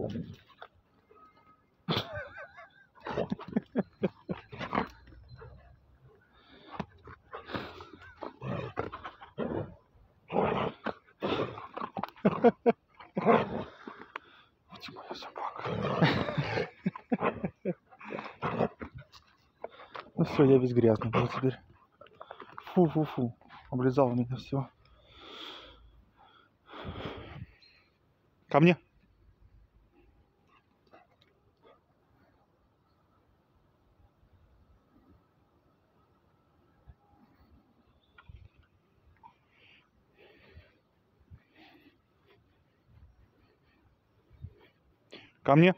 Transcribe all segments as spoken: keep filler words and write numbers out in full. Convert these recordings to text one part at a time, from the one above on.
Где моя собака? Ну все, я весь грязный был теперь. Фу-фу-фу. Облизал меня все. Ко мне. Ко мне.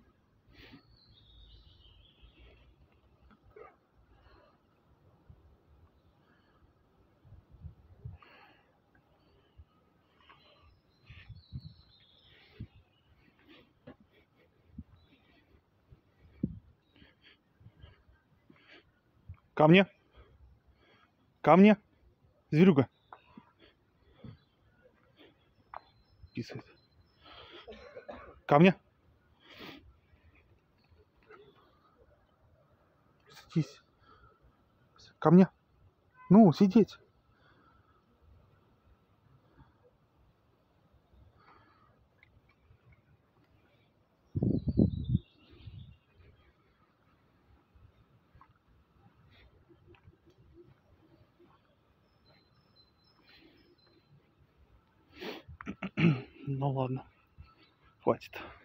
Ко мне. Ко мне. Зверюга. Писает. Ко мне. Садись. Ко мне. Ну, сидеть. Ну ладно. Хватит.